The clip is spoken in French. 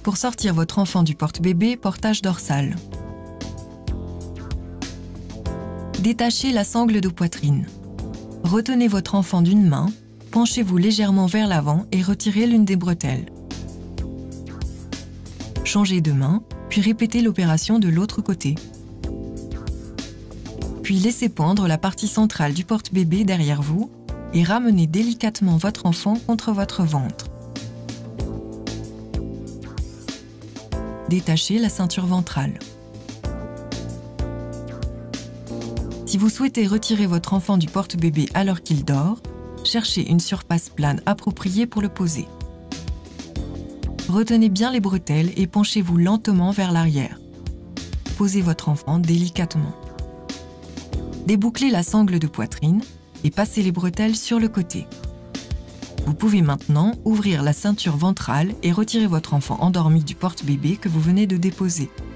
Pour sortir votre enfant du porte-bébé, portage dorsal. Détachez la sangle de poitrine. Retenez votre enfant d'une main, penchez-vous légèrement vers l'avant et retirez l'une des bretelles. Changez de main, puis répétez l'opération de l'autre côté. Puis laissez pendre la partie centrale du porte-bébé derrière vous et ramenez délicatement votre enfant contre votre ventre. Détachez la ceinture ventrale. Si vous souhaitez retirer votre enfant du porte-bébé alors qu'il dort, cherchez une surface plane appropriée pour le poser. Retenez bien les bretelles et penchez-vous lentement vers l'arrière. Posez votre enfant délicatement. Débouclez la sangle de poitrine et passez les bretelles sur le côté. Vous pouvez maintenant ouvrir la ceinture ventrale et retirer votre enfant endormi du porte-bébé que vous venez de déposer.